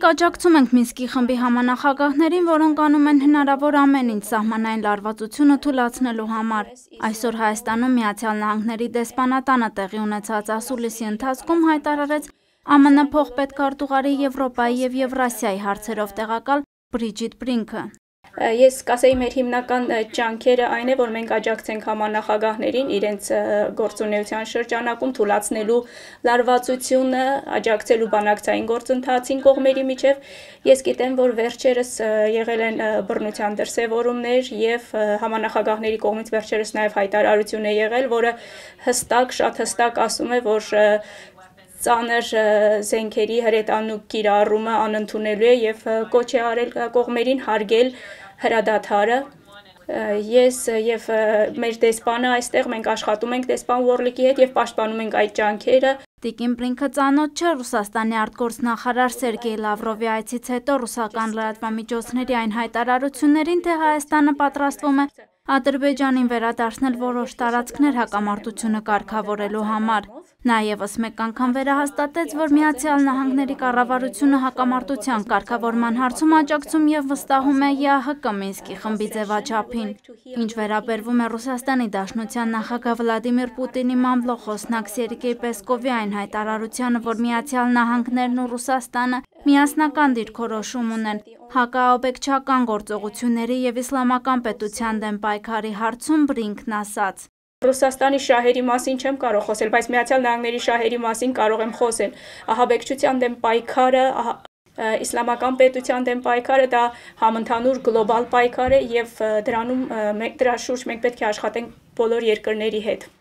աջակցում ենք Մինսկի խմբի համանախագահներին, որոնք անում են հնարավոր ամեն ինչ սահմանային լարվածությունը թույլատնելու համար։ Այսօր Հայաստանում Միացյալ Նահանգների դեսպանատանը տեղի ունեցած ասուլիսի ընթացքում հայտարարեց ԱՄՆ փոխպետքարտուղարի Եվրոպայի և Եվրասիայի հարցերով տեղակալ Բրիջիտ Բրինքը։ Ես կասեի մեր հիմնական ջանքերը այն է, որ մենք աջակցենք համանախագահներին իրենց գործունեության շրջանակում թույլատնելու լարվածությունը, աջակցելու բանակցային գործընթացին կողմերի միջև։ Ես գիտեմ, որ վերջերս եղել են բռնության դրսևորումներ եւ համանախագահների կողմից վերջերս նաեւ հայտարարություն է եղել, որը շատ հստակ ասում է, որ ծանր զենքերի հրետանու կիրառումը անընդունելու է եւ կոչ է արել կողմերին հարգել հրադադարը։ Ես եւ մեր դեսպանը այստեղ մենք աշխատում ենք դեսպան Ուորլիկի հետ եւ պաշտպանում ենք այդ ջանքերը։ Տիկին Բրինքը ծանոթ չէ Ռուսաստանի արտգործնախարար Սերգեյ Լավրովի այցից հետո ռուսական լրատվամիջոցների այն հայտարարություններին, թե Հայաստանը պատրաստվում է Ադրբեջանին վերադարձնել որոշ տարածքներ հակամարտությունը կարգավորելու համար։ Նա ևս մեկ անգամ վերահաստատեց, որ Միացյալ Նահանգների կառավարությունը հակամարտության կարգավորման հարցում աջակցում եւ վստահում է ԵԱՀԿ Մինսկի խմբի ձևաչափին։ Ինչ վերաբերվում է Ռուսաստանի Դաշնության նախագահ Վլադիմիր Պուտինի մամլոխոսնակ Սերգեյ Պեսկովի այն հայտարարությանը, որ Միացյալ Նահանգներն ու Ռուսաստանը միասնական դիրքորոշում ունեն հակաաբեկչական գործողությունների եւ իսլամական պետության դեմ պայքարի հարցում, Բրինքն ասաց. Ռուսաստանի շահերի մասին չեմ կարող խոսել, բայց Միացյալ Նահանգների շահերի մասին կարող եմ խոսել։ Ահաբեկչության դեմ պայքարը, իսլամական պետության դեմ պայքարը դա համընդհանուր գլոբալ պայքար է եւ դրա շուրջ մենք պետք է աշխատենք բոլոր երկրների հետ։